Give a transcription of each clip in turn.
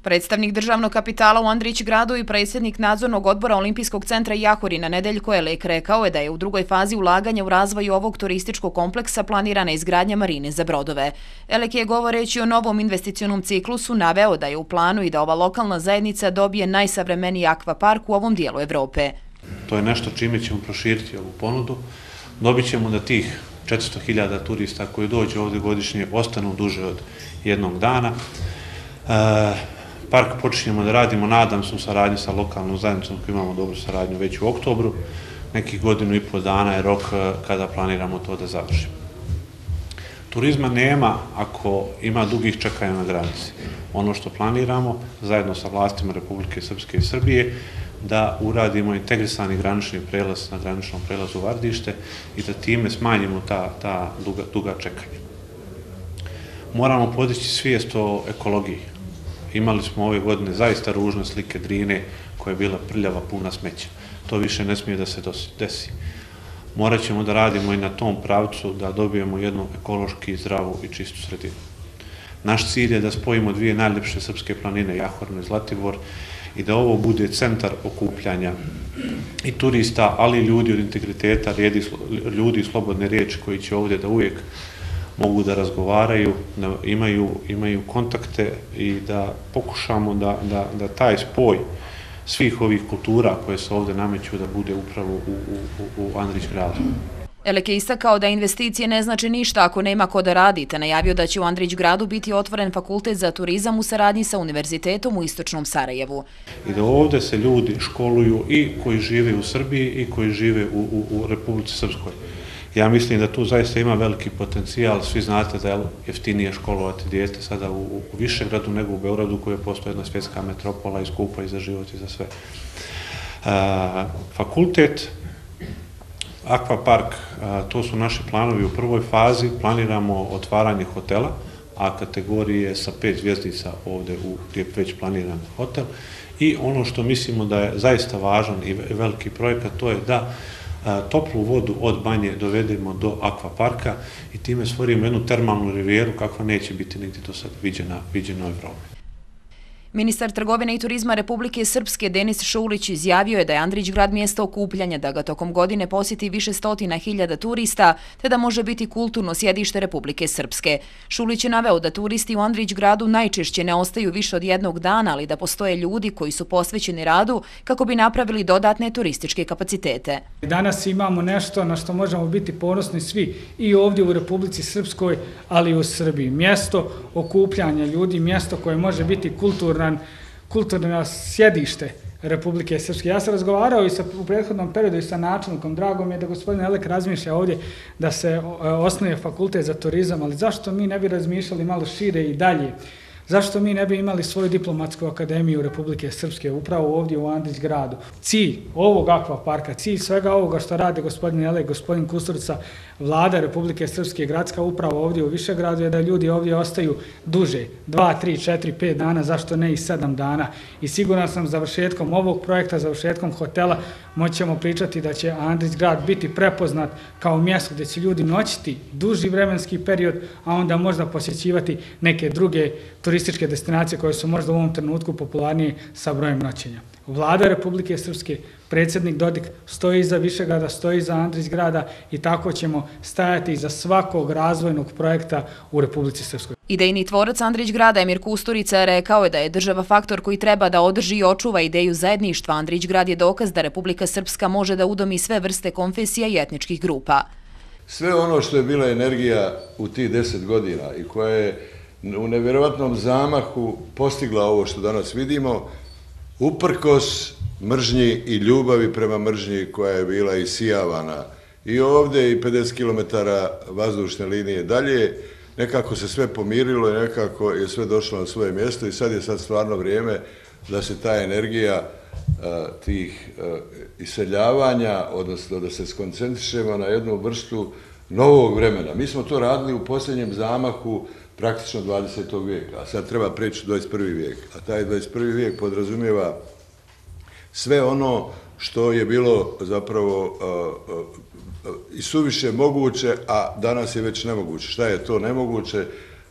Predstavnik državnog kapitala u Andrićgradu i predsjednik nadzornog odbora Olimpijskog centra Jahorina Nedeljko Elek rekao je da je u drugoj fazi ulaganja u razvoju ovog turističkog kompleksa planirana izgradnja marine za brodove. Elek je govoreći o novom investicionom ciklusu naveo da je u planu i da ova lokalna zajednica dobije najsavremeniji akvapark u ovom dijelu Evrope. To je nešto čime ćemo proširiti ovu ponudu. Dobit ćemo da tih 400.000 turista koji dođu ovdje godišnje ostanu duže od jednog dana. Park počinjemo da radimo, nadam se, u saradnji sa lokalnom zajednicom koji imamo dobru saradnju već u oktobru. Nekih 1,5 dana je rok kada planiramo to da završimo. Turizma nema ako ima dugih čekanja na granici. Ono što planiramo zajedno sa vlastima Republike Srpske i Srbije da uradimo integrisani granični prelaz na graničnom prelazu Vardište i da time smanjimo ta duga čekanja. Moramo podići svijest o ekologiji. Imali smo ove godine zaista ružne slike Drine koja je bila prljava, puna smeća. To više ne smije da se desi. Morat ćemo da radimo i na tom pravcu da dobijemo jednu ekološki zdravu i čistu sredinu. Naš cilj je da spojimo dvije najljepše srpske planine, Jahorinu i Zlatibor, i da ovo bude centar okupljanja i turista, ali i ljudi od integriteta, ljudi slobodne riječi koji će ovdje da uvijek mogu da razgovaraju, da imaju kontakte i da pokušamo da taj spoj svih ovih kultura koje se ovdje nameću da bude upravo u Andrićgradu. Elek je istakao da investicije ne znači ništa ako nema ko da radi, te najavio da će u Andrićgradu biti otvoren fakultet za turizam u saradnji sa Univerzitetom u Istočnom Sarajevu. I da ovdje se ljudi školuju i koji žive u Srbiji i koji žive u Republici Srpskoj. Ja mislim da tu zaista ima veliki potencijal. Svi znate da je jeftinije školovati dijete sada u Višegradu nego u Beogradu, koja postoji jedna svjetska metropola i skupa i za život i za sve. Fakultet, akvapark, to su naši planovi u prvoj fazi. Planiramo otvaranje hotela, A kategorije sa 5 zvjezdica ovdje gdje je već planiran hotel. I ono što mislimo da je zaista važan i veliki projekat, to je da toplu vodu od banje dovedemo do akvaparka i time stvorimo jednu termalnu rivijeru kakva neće biti nigdje do sada viđena u Evropi. Ministar trgovine i turizma Republike Srpske Denis Šulić izjavio je da je Andrićgrad mjesto okupljanja, da ga tokom godine posjeti više stotina hiljada turista, te da može biti kulturno sjedište Republike Srpske. Šulić je naveo da turisti u Andrićgradu najčešće ne ostaju više od jednog dana, ali da postoje ljudi koji su posvećeni radu kako bi napravili dodatne turističke kapacitete. Danas imamo nešto na što možemo biti ponosni svi i ovdje u Republici Srpskoj, ali i u Srbiji. Mjesto okupljanja ljudi, mjesto koje može biti kulturno sjedište Republike Srpske. Ja sam razgovarao i u prethodnom periodu i sa načelnikom. Drago mi je da gospodin Elek razmišlja ovdje da se osnuje fakultet za turizam, ali zašto mi ne bi razmišljali malo šire i dalje? Zašto mi ne bi imali svoju diplomatsku akademiju Republike Srpske upravo ovdje u Andrićgradu? Cilj ovog akvaparka, cilj svega ovoga što rade gospodin Elek, gospodin Kusturica, vlada Republike Srpske, gradska uprava ovdje u Višegradu je da ljudi ovdje ostaju duže, 2, 3, 4, 5 dana, zašto ne i 7 dana. I siguran sam završetkom ovog projekta, završetkom hotela, moćemo pričati da će Andrićgrad biti prepoznat kao mjesto gdje će ljudi noćiti duži vremenski period, a onda možda posjećivati neke druge turističke destinacije koje su možda u ovom trenutku popularnije sa brojem noćenja. Vlada Republike Srpske, predsjednik Dodik stoji iza Višegrada, stoji iza Andrićgrada i tako ćemo stajati iza svakog razvojnog projekta u Republici Srpskoj. Idejni tvorac Andrićgrada Emir Kusturica rekao je da je država faktor koji treba da održi i očuva ideju zajedništva. Andrićgrad je dokaz da Republika Srpska može da udomi sve vrste konfesija i etničkih grupa. Sve ono što je bila energija u tih 10 godina i koja je u nevjerovatnom zamahu postigla ovo što danas vidimo, uprkos mržnji i ljubavi prema mržnji koja je bila isijavana i ovdje i 50 km vazdušne linije dalje, nekako se sve pomirilo i nekako je sve došlo na svoje mjesto i sad je stvarno vrijeme da se ta energija tih iseljavanja, odnosno da se skoncentrišemo na jednu vrstu novog vremena. Mi smo to radili u posljednjem zamahu praktično 20. vijeka, a sad treba preći u 21. vijek. A taj 21. vijek podrazumijeva sve ono što je bilo zapravo i suviše moguće, a danas je već nemoguće. Šta je to nemoguće?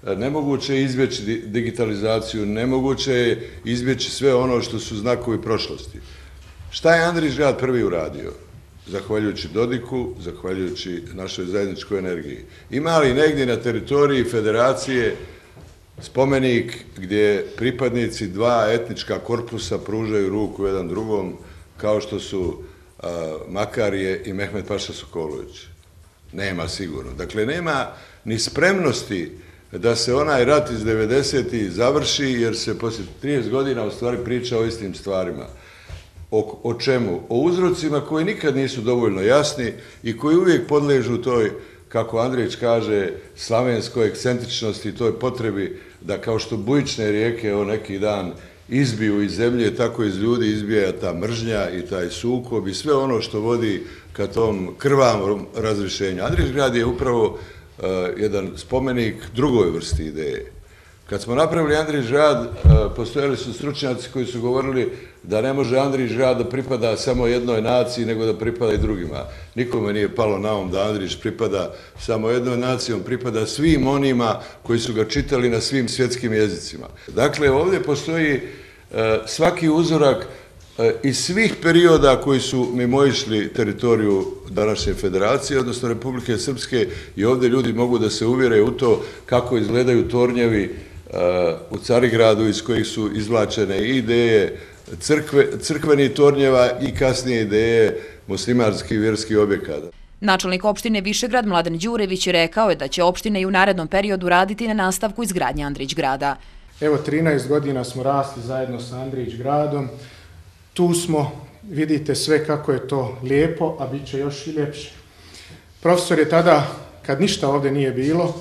nemoguće je izbjeći digitalizaciju, nemoguće je izbjeći sve ono što su znakovi prošlosti. Šta je Andrić grad prvi uradio? Zahvaljujući Dodiku, zahvaljujući našoj zajedničkoj energiji. Ima li negdje na teritoriji federacije spomenik gdje pripadnici dva etnička korpusa pružaju ruku jedan drugom, kao što su Makarije i Mehmet Paša Sokolović? Nema sigurno. Dakle, nema ni spremnosti da se onaj rat iz 90-ih završi, jer se poslije 30 godina u stvari priča o istim stvarima. O čemu? O uzrocima koji nikad nisu dovoljno jasni i koji uvijek podležu toj, kako Andrić kaže, slavenskoj ekscentričnosti, toj potrebi da kao što bujične rijeke o neki dan izbiju iz zemlje, tako iz ljudi izbija ta mržnja i taj sukob i sve ono što vodi ka tom krvavom razrješenju. Andrić grad je upravo jedan spomenik drugoj vrsti ideje. Kad smo napravili Andrić grad, postojali su stručnjaci koji su govorili da ne može Andrić grad da pripada samo jednoj naciji, nego da pripada i drugima. Nikome nije palo na um da Andrić pripada samo jednoj naciji, on pripada svim onima koji su ga čitali na svim svjetskim jezicima. Dakle, ovdje postoji svaki uzorak iz svih perioda koji su mimoišli teritoriju današnje federacije, odnosno Republike Srpske, i ovdje ljudi mogu da se uvjere u to kako izgledaju tornjevi u Carigradu iz kojih su izvlačene ideje crkvenih tornjeva i kasnije ideje muslimanskih vjerskih objekata. Načelnik opštine Višegrad Mladen Đurević rekao je da će opštine i u narednom periodu raditi na nastavku izgradnje Andrić grada. Evo, 13 godina smo rasli zajedno sa Andrić gradom. Tu smo, vidite sve kako je to lijepo, a bit će još i ljepše. Profesor je tada, kad ništa ovdje nije bilo,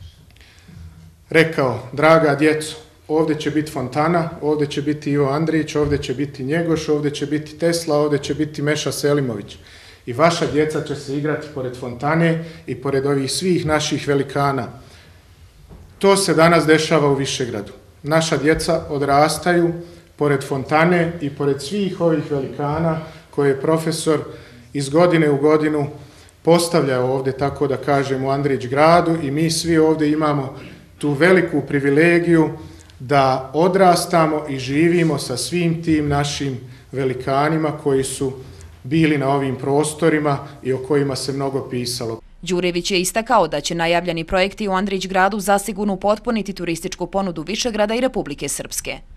rekao: draga djeco, ovdje će biti fontana, ovdje će biti Ivo Andrić, ovdje će biti Njegoš, ovdje će biti Tesla, ovdje će biti Meša Selimović. I vaša djeca će se igrati pored fontane i pored ovih svih naših velikana. To se danas dešava u Višegradu. Naša djeca odrastaju pored fontane i pored svih ovih velikana koje je profesor iz godine u godinu postavljao ovdje, tako da kažem, u Andrić gradu, i mi svi ovdje imamo tu veliku privilegiju da odrastamo i živimo sa svim tim našim velikanima koji su bili na ovim prostorima i o kojima se mnogo pisalo. Đurević je istakao da će najavljeni projekti u Andrić gradu zasigurno upotpuniti turističku ponudu Višegrada i Republike Srpske.